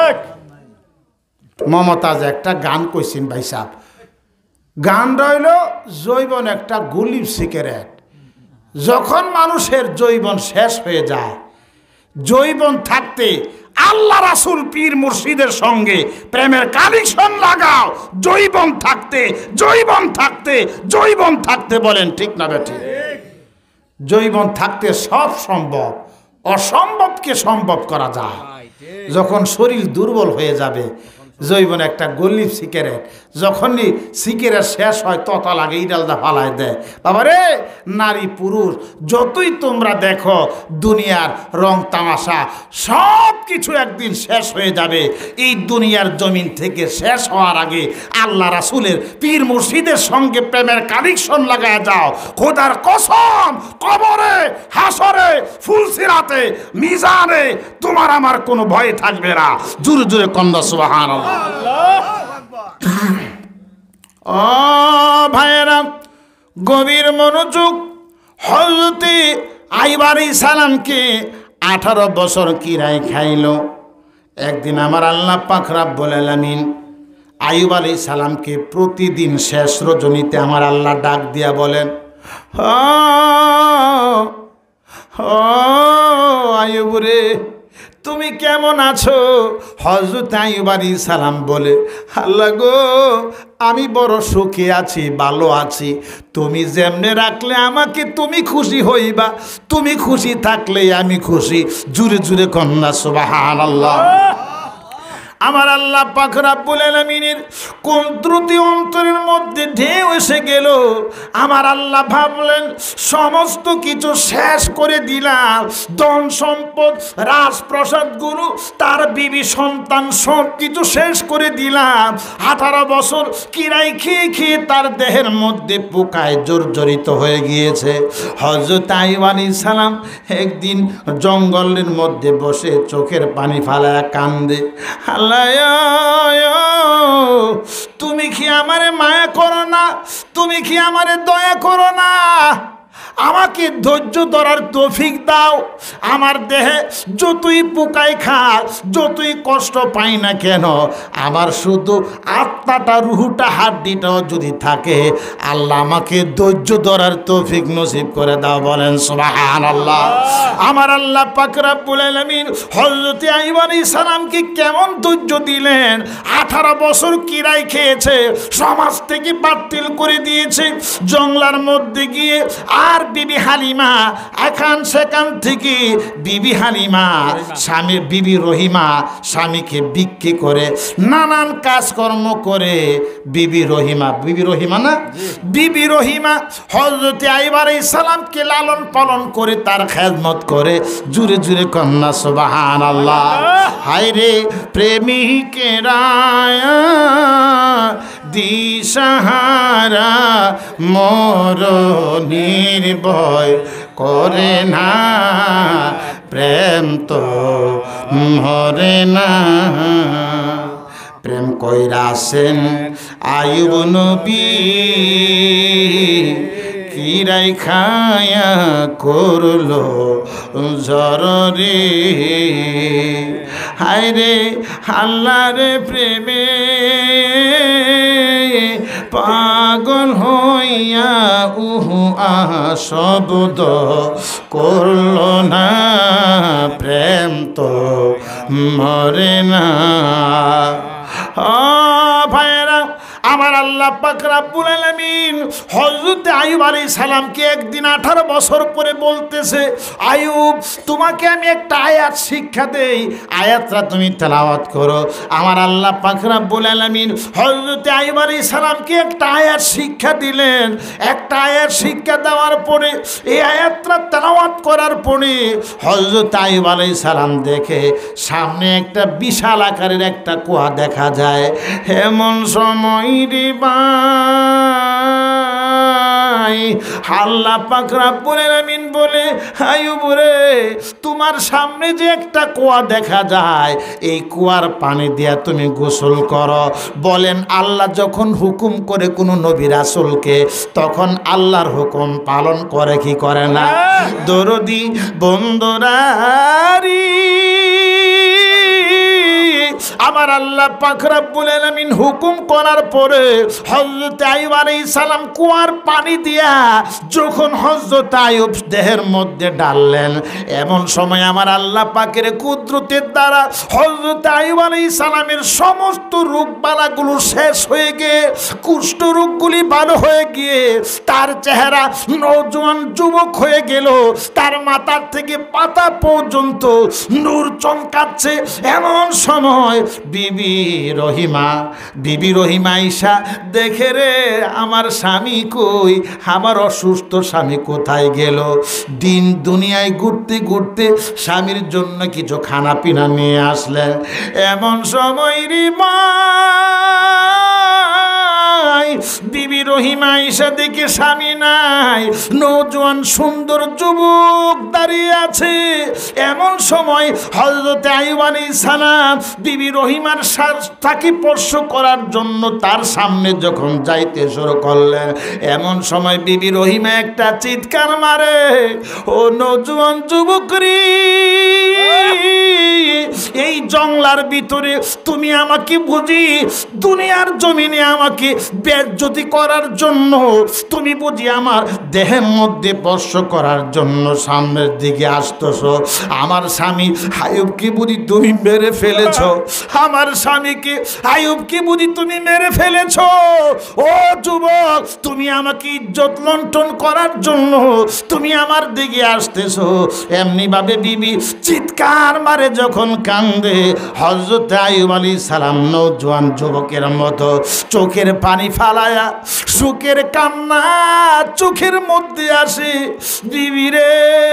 মমতাজ একটা গান কইছেন ভাই সাহেব, গান রইল জৈবন একটা গুলি সিগারেট। যখন মানুষের জৈবন শেষ হয়ে যায়, জৈবন থাকতে আল্লাহ রাসূল পীর মুর্শিদের সঙ্গে প্রেমের কালেকশন লাগাও। জৈবন থাকতে, জৈবন থাকতে, জৈবন থাকতে। বলেন ঠিক না বেঠিক? জৈবন থাকতে সব সম্ভব, অসম্ভবকে সম্ভব করা যায়। যখন শরীর দুর্বল হয়ে যাবে, জৈবন একটা গলিব সিগারেট, যখনই সিগারেট শেষ হয় তত লাগে ইডালদা ফালাই দেয়। বাবারে, নারী পুরুষ যতই তোমরা দেখো দুনিয়ার রং তামাশা সব কিছু একদিন শেষ হয়ে যাবে। এই দুনিয়ার জমিন থেকে শেষ হওয়ার আগে আল্লাহ রাসূলের পীর মুর্শিদের সঙ্গে প্রেমের কানেকশন লাগায় যাও। খোদার কসম, কবরে, হাসরে, ফুলসিরাতে, মিজানে তোমার আমার কোনো ভয় থাকবে না। জোরে জোরে কন্দা সুবহানাল্লাহ। ও ভাইয়েরা, গভীর মনোযোগ। হযরতে আইয়ুব আলাইহিস সালামকে আঠারো বছর কিরায় খাইল। একদিন আমার আল্লাহ পাক রব্বুল আলামিন আইয়ুব আলাইহিস সালামকে প্রতিদিন শেষ রজনীতে আমার আল্লাহ ডাক দিয়া বলেন, ও আইয়ুব রে, তুমি কেমন আছো? হযরত আইয়ুব আলাইহিস সালাম বলে, আল্লাহ গো, আমি বড় সুখে আছি, ভালো আছি। তুমি যেমনে রাখলে আমাকে তুমি খুশি হইবা, তুমি খুশি থাকলে আমি খুশি। জুরে জুরে কন্যা সুবহানাল্লাহ। আমার আল্লাহ পাক রব্বুল আলামিনের কোন ত্রুটি অন্তরের মধ্যে ঢেউ এসে গেল। আমার আল্লাহ ভাবলেন সমস্ত কিছু শেষ করে দিলাম, ধন সম্পদ, রাজপ্রাসাদগুলো, তার বিবি সন্তান সব কিছু শেষ করে দিলাম। আঠারো বছর কিরাই খেয়ে খেয়ে তার দেহের মধ্যে পোকায় জর্জরিত হয়ে গিয়েছে। হযরত আইয়ুব আলাইহিস সালাম একদিন জঙ্গলের মধ্যে বসে চোখের পানি ফালায়া কান্দে, আল্লাহ, তুমি কি আমারে মায়া করো না? তুমি কি আমারে দয়া করো না? আমাকে ধৈর্য ধরার তৌফিক দাও। আমার দেহে যতই পোকায় খায়, যতই কষ্ট পাই না কেন, আমার শুধু আত্মাটা, রুহুটা, হাড্ডিটাও যদি থাকে, আল্লাহ আমাকে ধৈর্য ধরার তৌফিক নসিব করে দাও। বলেন সুবহানাল্লাহ। আমার আল্লাহ পাক রব্বুল আলামিন হযরত আইয়ুব আলাইহিস সালামকে কেমন ধৈর্য দিলেন। আঠারো বছর কিরাই খেয়েছে, সমাজ থেকে বাতিল করে দিয়েছে, জঙ্গলার মধ্যে গিয়ে আর বিবি হালিমা এখান সেখান থেকে বিবি হালিমা স্বামীর বিবি রহিমা স্বামীকে বিক্রি করে নানান কাজকর্ম করে বিবি রহিমা বিবি রহিমা না বিবি রহিমা হযরত আইয়ুব আলাইহিস সালামকে লালন পালন করে তার খেদমত করে। জুরে জুরে কন্যা সুবহানাল্লাহ। হায় রে প্রেমিকেরা দিশাহারা মরণের ভয় করে না, প্রেম তো মরে না। প্রেম কইরাছেন আইয়ুব নবী, কিরাই খায়া করলো জররে। হায় রে আল্লাহর প্রেমে পাগল হইয়া উহু আহা শব্দ করল না, প্রেম তো মরে না। ভাইয়েরা, আমার আল্লাহ পাক রব্বুল আলামিন হযরত আইয়ুব আলাইহিস সালামকে একদিন আঠারো বছর পরে বলতেছে, আইয়ুব, তোমাকে আমি একটা আয়াত শিক্ষা দেই, আয়াতটা তুমি তেলাওয়াত করো। আমার আল্লাহ পাক রব্বুল আলামিন হযরত আইয়ুব আলাইহিস সালামকে একটা আয়াত শিক্ষা দিলেন। একটা আয়াত শিক্ষা দেওয়ার পরে, এই আয়াতটা তেলাওয়াত করার পরে হযরত আইয়ুব আলাইহিস সালাম দেখে সামনে একটা বিশাল আকারের একটা কুয়া দেখা যায়। এমন সময় আল্লাহ পাক রব্বুল আলামিন বলে, আইয়ুব রে, তোমার সামনে যে একটা কুয়া দেখা যায়, এই কুয়ার পানি দিয়া তুমি গোসল করো। বলেন, আল্লাহ যখন হুকুম করে কোনো নবী রাসূলকে, তখন আল্লাহর হুকুম পালন করে কি করে না? দরদি বন্দরারি আমার আল্লাহ পাক রব্বুল আলামিন হুকুম করার পরে হযরত আইয়ুব আলাইহিস সালাম কুয়ার পানি দিয়া যখন হযরত আইয়ুব দেহের মধ্যে ডাললেন, এমন সময় আমার আল্লাহ পাকের কুদরতের দ্বারা হযরত আইয়ুব আলাইহিস সালামের সমস্ত রোগবালাগুলো শেষ হয়ে গিয়ে, কুষ্ঠ রোগগুলি ভালো হয়ে গিয়ে তার চেহারা নওজোয়ান যুবক হয়ে গেল। তার মাথার থেকে পাতা পর্যন্ত নূর চমকাচ্ছে। এমন সময় সময় বিবি রহিমা বিবি রহিমা আইসা দেখে রে আমার স্বামী কই, আমার অসুস্থ স্বামী কোথায় গেল। দিন দুনিয়ায় ঘুরতে ঘুরতে স্বামীর জন্য কিছু খানা পিনা নিয়ে আসলেন। এমন সময় রিমা বিবি রহিমা আয়েশা দেখে স্বামী নাই, নওজোয়ান সুন্দর যুবক দাঁড়িয়ে আছে। এমন সময় হযরত আইয়ুব আলাইহিস সালাম বিবি রহিমার তাকে স্পর্শ করার জন্য তার সামনে যখন যাইতে শুরু করলেন, এমন সময় বিবি রহিমা একটা চিৎকার মারে, ও নওজোয়ান যুবক রে, এই জংলার ভিতরে তুমি আমাকে বুঝি দুনিয়ার জমিনে আমাকে বেজ্জতি করার জন্য, তুমি বুঝি আমার দেহের মধ্যে স্পর্শ করার জন্য সামনের দিকে আসতেছো। আমার স্বামী আইয়ুবকে বুঝি তুমি মেরে ফেলেছ, আমার স্বামীকে আইয়ুবকে বুঝি তুমি মেরে ফেলেছ। ও যুবক, তুমি আমাকে ইজ্জত লুণ্ঠন করার জন্য তুমি আমার দিকে আসতেছো। এমনি ভাবে বিবি চিৎকার মারে যখন কান্দে, হযরত আইয়ুব আলাইহিস সালাম নওজোয়ান যুবকের মতো চোখের পানি ফালায়া সুখের কান্না চোখের মধ্যে আসে। বিবি রে,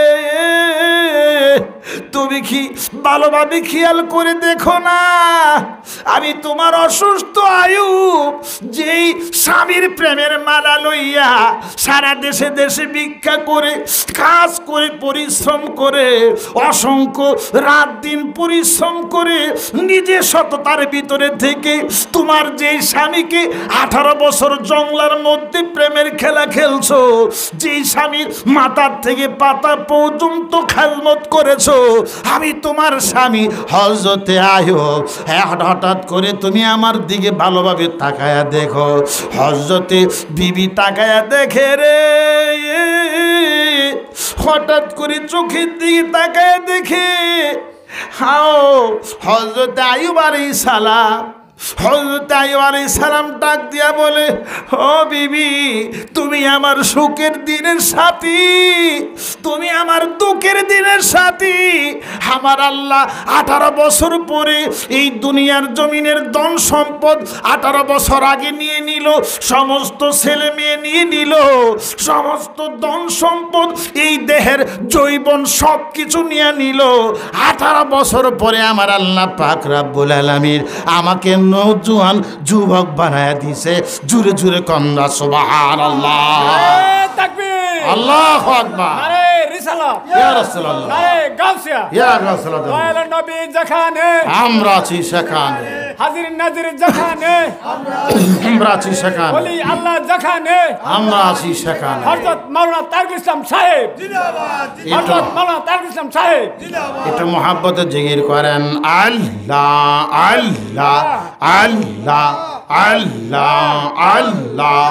তুমি কি ভালোভাবে খেয়াল করে দেখো না, আমি তোমার অসুস্থ আইয়ুব যেই স্বামীর প্রেমের মালা লইয়া সারা দেশে দেশে ভিক্ষা করে কাজ করে পরিশ্রম করে অসংখ্য রাত দিন পরিশ্রম করে নিজে সততার ভিতরে থেকে তোমার যেই স্বামীকে আঠারো বছর জংলার মধ্যে প্রেমের খেলা খেলছো, যেই স্বামীর মাথার থেকে পাতা পর্যন্ত খেলমত করেছো, আমি তোমার স্বামী হযরতে আইয়ুব, হঠাৎ করে তুমি আমার দিকে ভালোভাবে তাকায়া দেখো। হযরতে বিবি তাকায়া দেখে রে, হঠাৎ করে চোখের দিকে তাকায়া দেখে হাও হযরত আইয়ুব আলাইহিস সালাম হযরত আইয়ুব আলাইহিস সালাম ডাক দিয়া বলে, ও বিবি, তুমি আমার সুখের দিনের সাথী, তুমি আমার দুঃখের দিনের সাথী। আমার আল্লাহ আঠারো বছর পরে এই দুনিয়ার জমিনের ধন সম্পদ আঠারো বছর আগে নিয়ে নিল, সমস্ত ছেলে মেয়ে নিয়ে নিল, সমস্ত ধন সম্পদ এই দেহের জৈবন সব কিছু নিয়ে নিল। আঠারো বছর পরে আমার আল্লাহ পাক রব্বুল আলামিন আমাকে নওজোয়ান যুবক বানায়া দিছে। জুরে জুরে কন্যা সুবহানাল্লাহ, তাকবীর, আল্লাহু আকবার, নারে রিসালাত, ইয়া রাসূলুল্লাহ, নারে গাউসিয়া, ইয়া রাসূলুল্লাহ। দয়াল নবী যেখানে আমরা আছি সেখানে, হাজির নাজির যেখানে আমরা আছি সেখানে, ওলি আল্লাহ যেখানে আমরা আছি সেখানে। হযরত মাওলানা তারকুল ইসলাম সাহেব জিন্দাবাদ, হযরত মাওলানা তারকুল ইসলাম সাহেব জিন্দাবাদ। এটা মহব্বতে জিকির করেন, আল্লাহ আল্লাহ আল্লাহ আল্লাহ আল্লাহ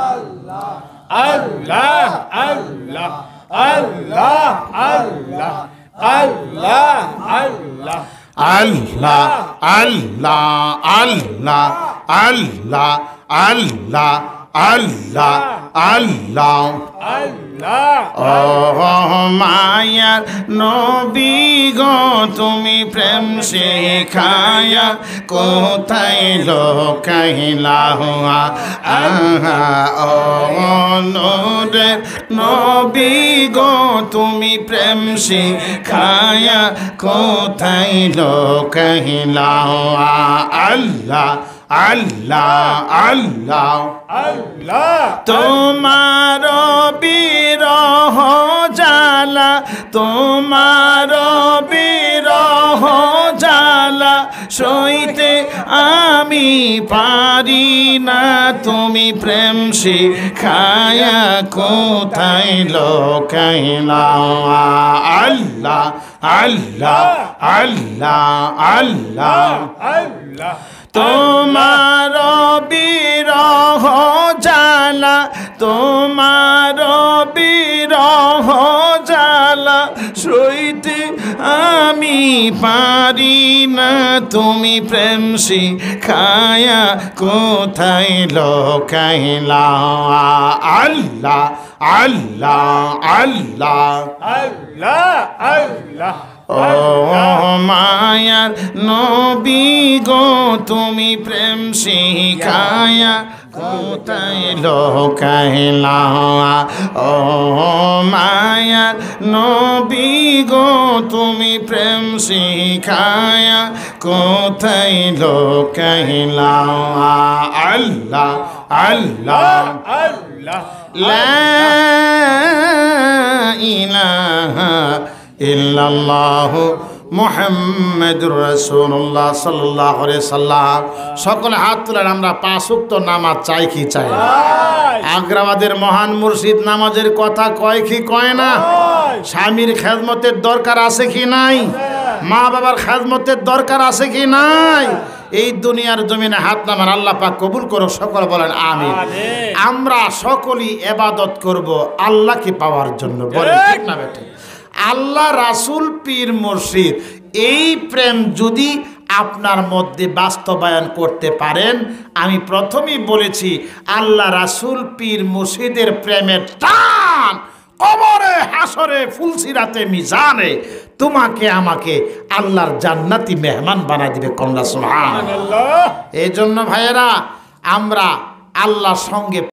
আল্লাহ আল্লাহ আল্লাহ আল্লাহ আল্লাহ আল্লাহ আল্লাহ আল্লাহ আল্লাহ আল্লাহ আল্লাহ আল্লাহ আল্লাহ আল্লাহ। ও মায়ার নবী গো, তুমি প্রেম শেখায়া কোথায় লোকাইলা হুয়া। আহা ও নূরের নবী গো, তুমি প্রেম শেখায়া কোথায় লোকাইলা হুয়া। আল্লাহ আল্লাহ আল্লাহ আল্লাহ। তোমার বিরহ জালা, তোমার বিরহ জালা সইতে আমি পারি না, তুমি প্রেম শিখায়া কোথায় লোকাইলা। আল্লাহ আল্লাহ আল্লাহ আল্লাহ আল্লাহ। তোমার বিরহ জালা, তোমার বিরহ জালা সইতে আমি পারি না, তুমি প্রেম শিখায়া কোথায় লোকাইলা। আল্লাহ আল্লাহ আল্লাহ আল্লাহ আল্লাহ ও মায়ার নবী গো তুমি প্রেম শিখায়া কোথায় লোকাইলা ও মায়ার নবী গো তুমি প্রেম শিখায়া কোথায় লোকাইলা আল্লাহ আল্লাহ আল্লাহ লা ইলাহা ইল্লাল্লাহু মুহাম্মাদুর রাসূলুল্লাহ সাল্লাল্লাহু আলাইহি সাল্লাম। সকলে হাত তুলেন, আমরা পাঁচ ওয়াক্ত নামাজ চাই কি চাই না? আগ্রাবাদের মহান মুর্শিদ নামাজের কথা কয় কি কয় না? স্বামীর খেদমতের দরকার আছে কি নাই? মা বাবার খেদমতের দরকার আছে কি নাই? এই দুনিয়ার জমিনে হাত নামান, আল্লাহ পাক কবুল করো, সকল বলেন আমিন। আমরা সকলেই ইবাদত করব আল্লাহকে পাওয়ার জন্য, বলেন ঠিক না বেটা? আল্লাহ, রাসূল, পীর, মুর্শিদ, এই প্রেম যদি আপনার মধ্যে বাস্তবায়ন করতে পারেন, আমি প্রথমেই বলেছি আল্লাহ, রাসূল, পীর, মুর্শিদের প্রেমের টান কবরে, হাসরে, ফুলসিরাতে, মিজানে তোমাকে আমাকে আল্লাহর জান্নাতি মেহমান বানাই দিবে। কন্যা সুবহানাল্লাহ। এই জন্য ভাইয়েরা, আমরা আল্লাহর সঙ্গে